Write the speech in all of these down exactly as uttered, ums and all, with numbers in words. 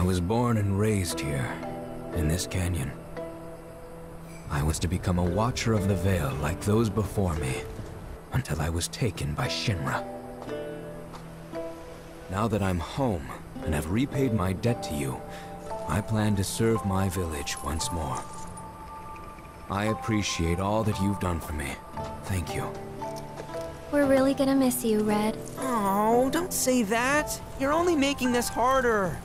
was born and raised here, in this canyon. I was to become a watcher of the Veil like those before me, until I was taken by Shinra. Now that I'm home, and have repaid my debt to you, I plan to serve my village once more. I appreciate all that you've done for me. Thank you. We're really gonna miss you, Red. Oh, don't say that. You're only making this harder.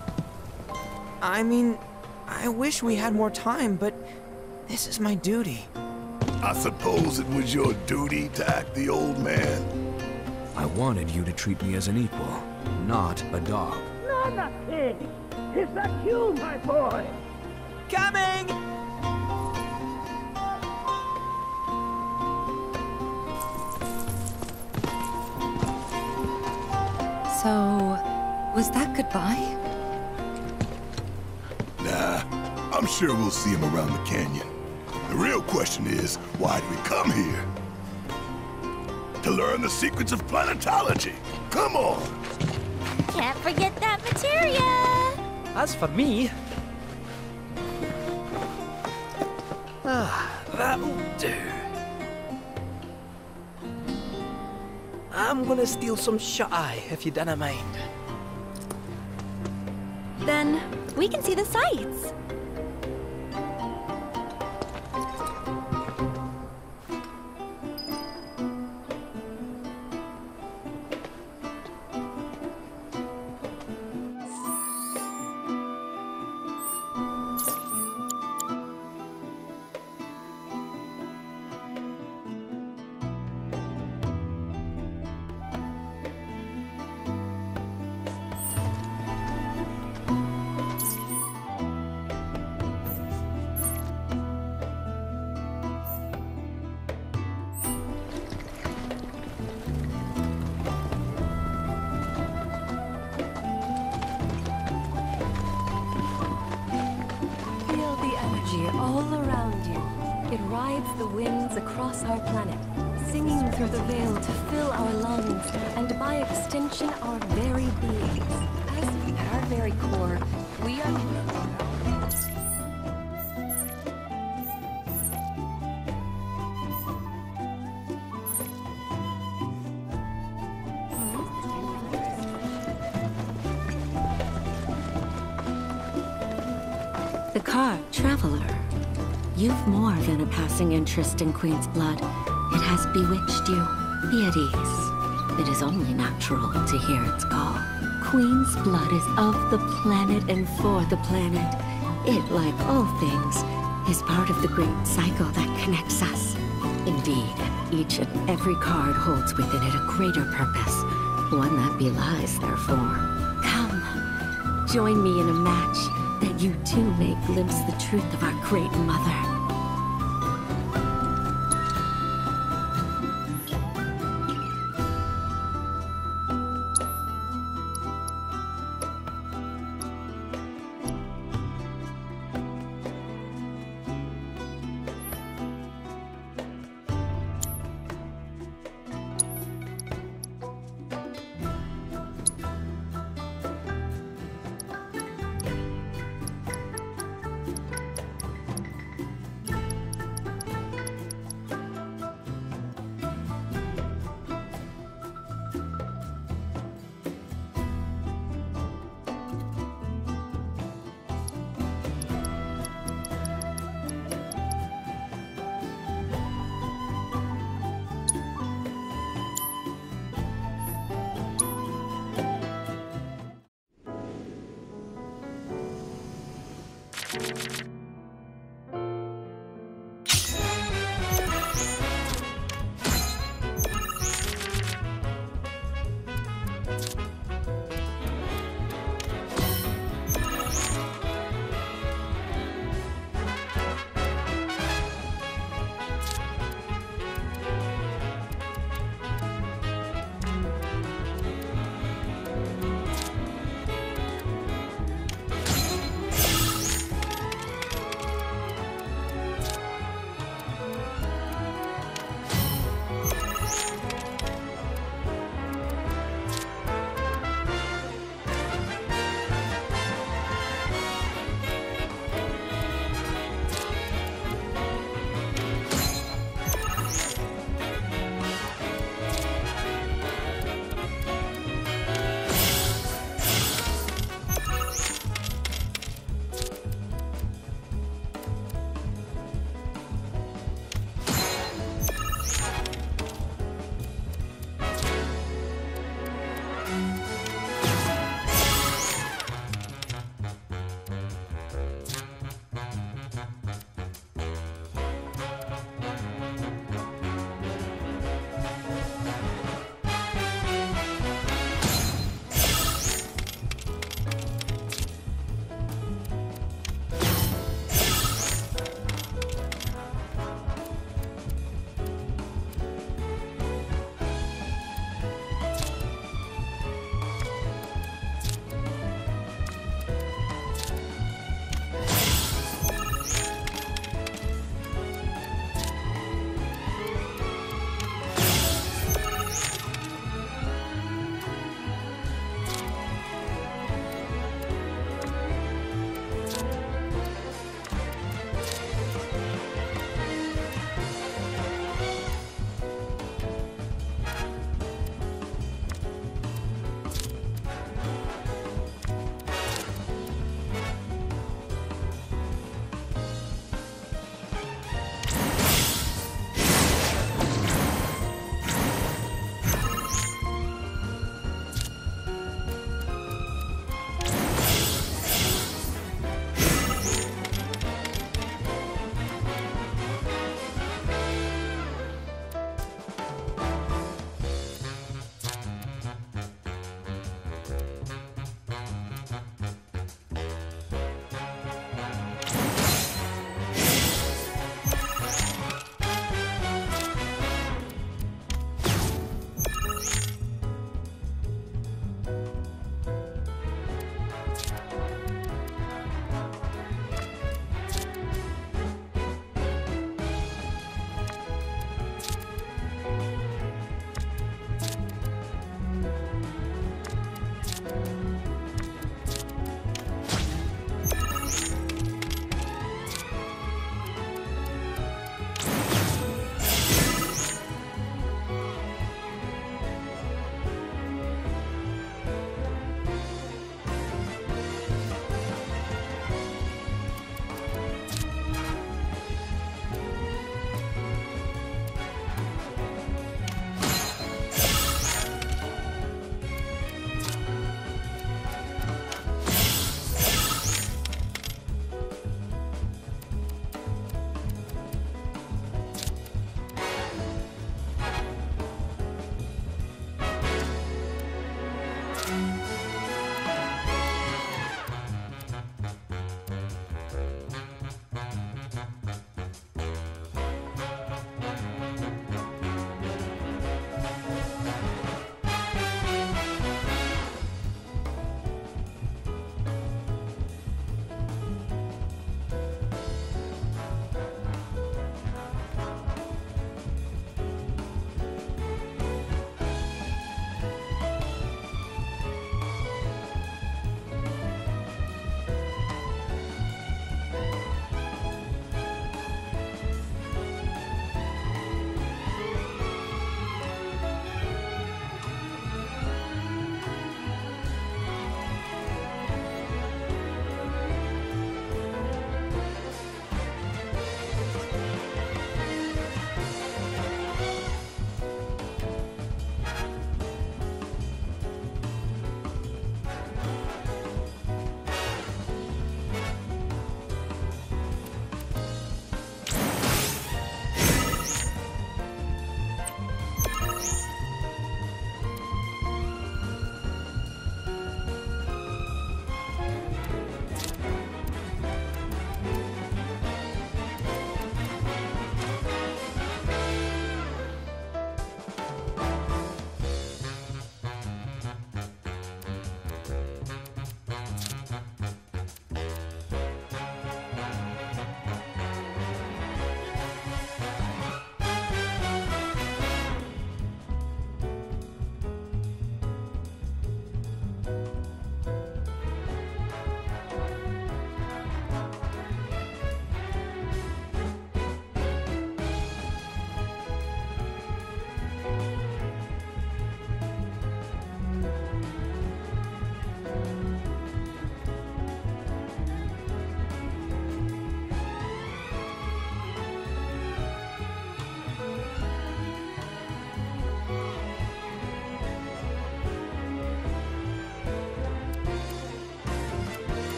I mean, I wish we had more time, but this is my duty. I suppose it was your duty to act the old man. I wanted you to treat me as an equal, not a dog. No, not pig. Is that you, my boy? Coming! So, was that goodbye? Nah, I'm sure we'll see him around the canyon. The real question is, why did we come here? To learn the secrets of planetology. Come on! Can't forget that materia! As for me... Ah, that'll do. I'm gonna steal some shut-eye, if you don't mind. Then, we can see the sights. All around you. It rides the winds across our planet, singing through the veil to fill our lungs, and by extension our very beings. As at our very core, we are... The car, Traveler. You've more than a passing interest in Queen's blood. It has bewitched you. Be at ease. It is only natural to hear its call. Queen's blood is of the planet and for the planet. It, like all things, is part of the great cycle that connects us. Indeed, each and every card holds within it a greater purpose, one that belies their form. Come, join me in a match that you too may glimpse the truth of our great mother.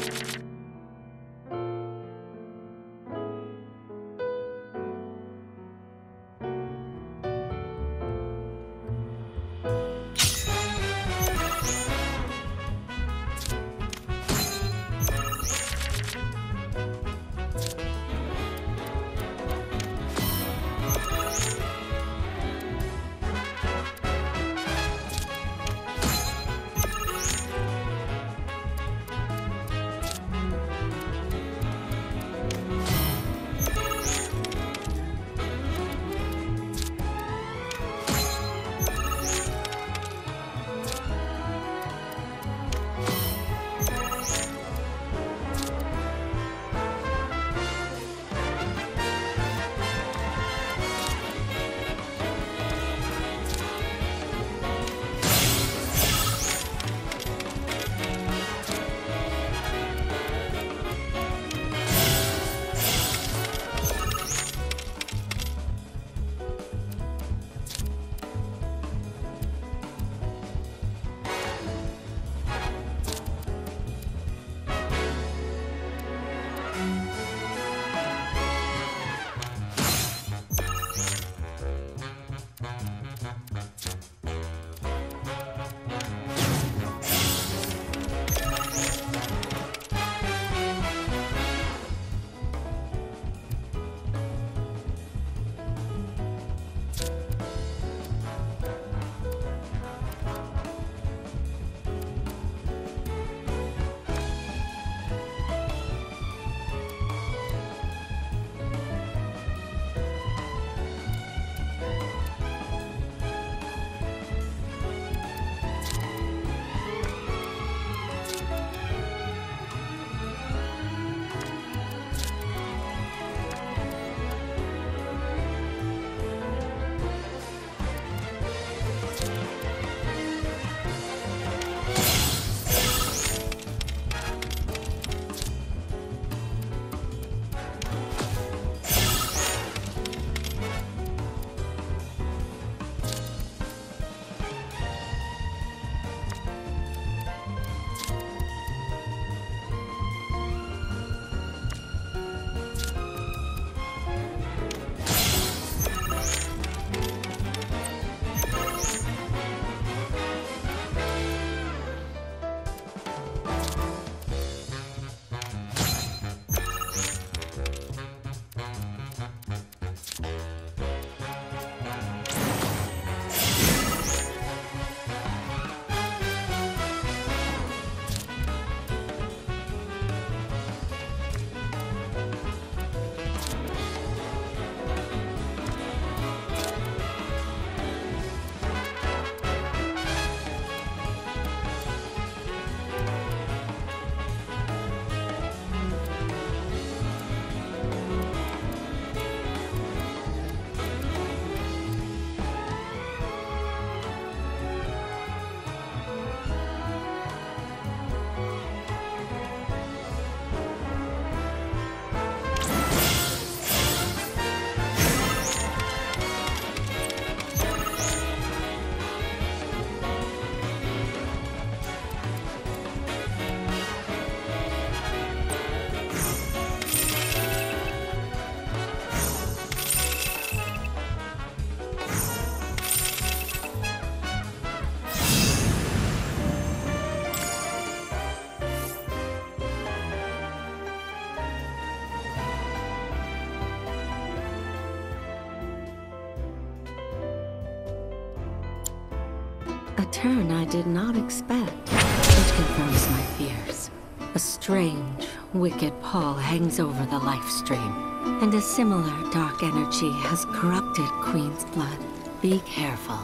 A turn I did not expect, which confirms my fears. A strange, wicked pall hangs over the life stream, and a similar dark energy has corrupted Queen's blood. Be careful.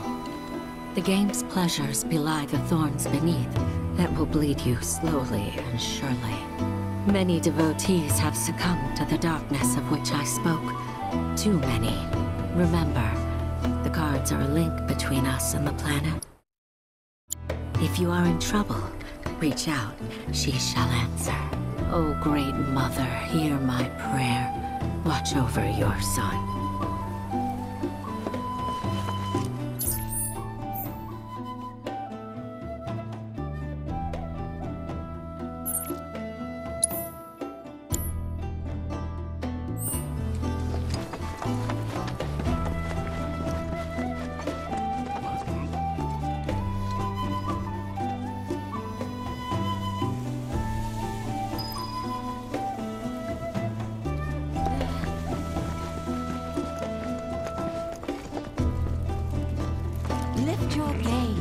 The game's pleasures belie the thorns beneath that will bleed you slowly and surely. Many devotees have succumbed to the darkness of which I spoke. Too many. Remember, the guards are a link between us and the planet. If you are in trouble, reach out. She shall answer. O Great Mother, hear my prayer. Watch over your son.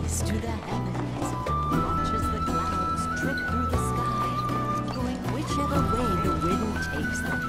race to the heavens, watches the clouds trip through the sky, going whichever way the wind takes them.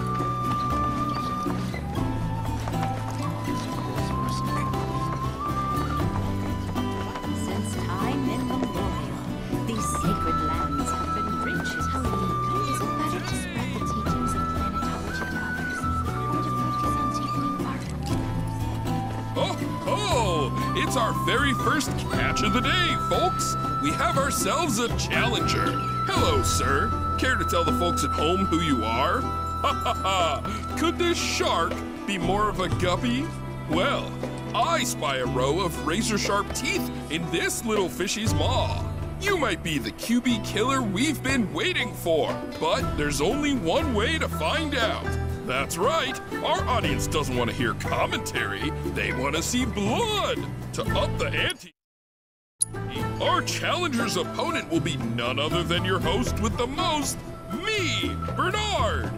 Since time immemorial, these sacred lands have been rich as honey. Is it better to spread the teachings of planetology to others, or to focus on taking part? Oh, oh! It's our very first catch of the day, folks! We have ourselves a challenger. Hello, sir. Care to tell the folks at home who you are? Ha ha ha! Could this shark be more of a guppy? Well, I spy a row of razor-sharp teeth in this little fishy's maw. You might be the Q B killer we've been waiting for, but there's only one way to find out. That's right, our audience doesn't want to hear commentary, they want to see blood to up the ante. Our challenger's opponent will be none other than your host with the most, me, Bernard.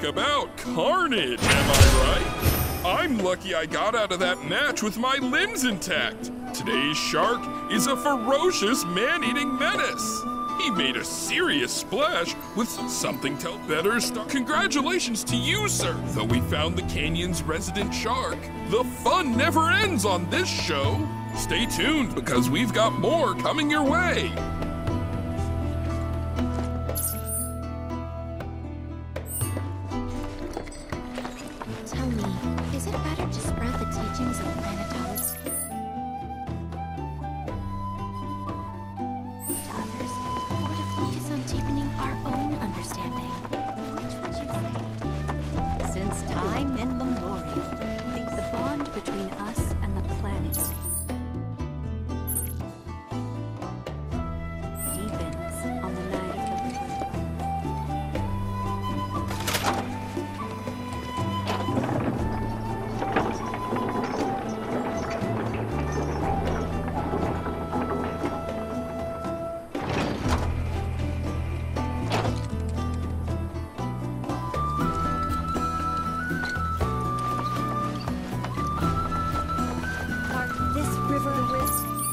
Talk about carnage, am I right? I'm lucky I got out of that match with my limbs intact. Today's shark is a ferocious man-eating menace. He made a serious splash with something tell better stuff. Congratulations to you, sir. Though we found the canyon's resident shark, the fun never ends on this show. Stay tuned because we've got more coming your way. Tell me, is it better to spread the teachings of planetology to others, or to focus on deepening our own understanding? Which would you say? Since time immemorial, the bond between us and the planet deepens on the night of the this river with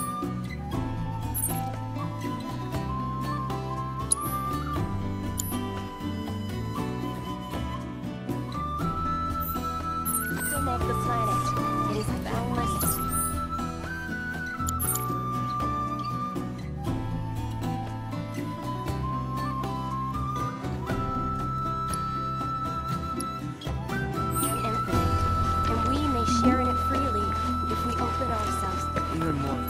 of the planet. It is boundless. Infinite, and we may share in it freely if we open ourselves Even more.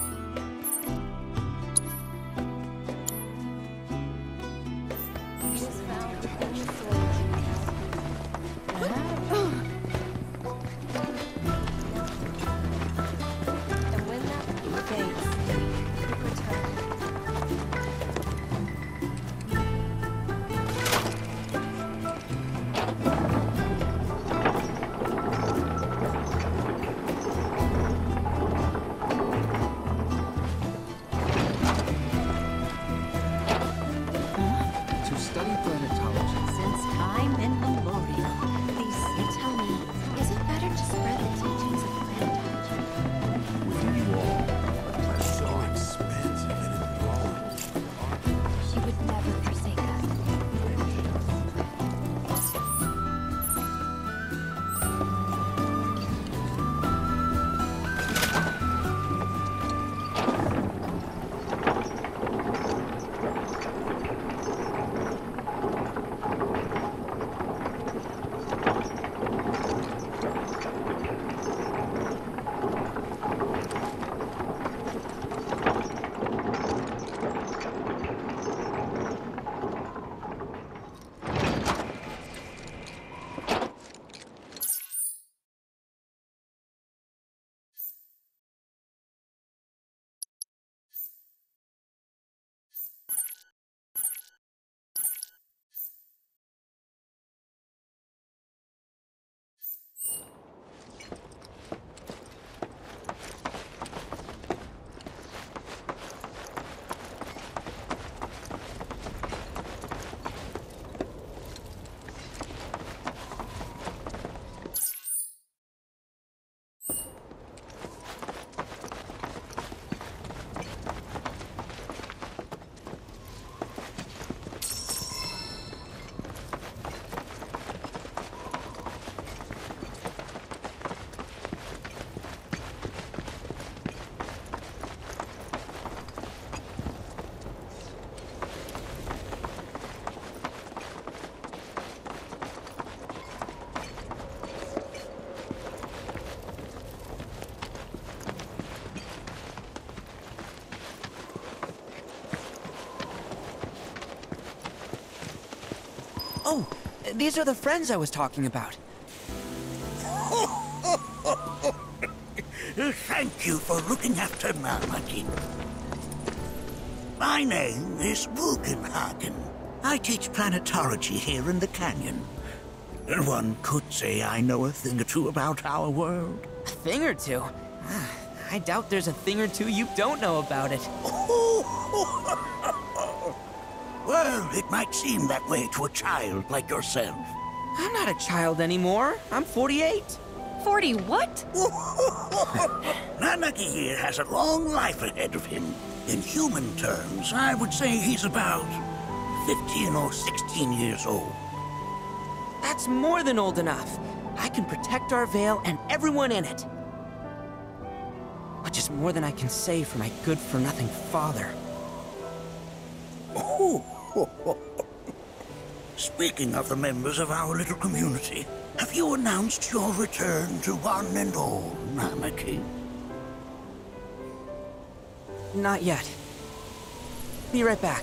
It is found within the soil. And when that fades, it returns. To study planetology. Since time immemorial, these Tell me, is it better to spread the teachings of planetology? Within you all, are so expensive and enthralling. she would never forsake us. Oh, these are the friends I was talking about. Thank you for looking after Marmaduke. My name is Bugenhagen. I teach planetology here in the canyon. One could say I know a thing or two about our world. A thing or two? I doubt there's a thing or two you don't know about it. Well, it might seem that way to a child like yourself. I'm not a child anymore. I'm forty-eight. Forty what? Nanaki here has a long life ahead of him. In human terms, I would say he's about fifteen or sixteen years old. That's more than old enough. I can protect our Vale and everyone in it. Which is more than I can say for my good-for-nothing father. Oh. Speaking of the members of our little community, have you announced your return to one and all, Nanaki? Not yet. Be right back.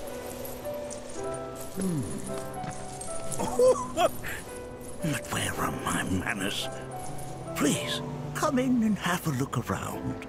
Hmm. But where are my manners? Please, come in and have a look around.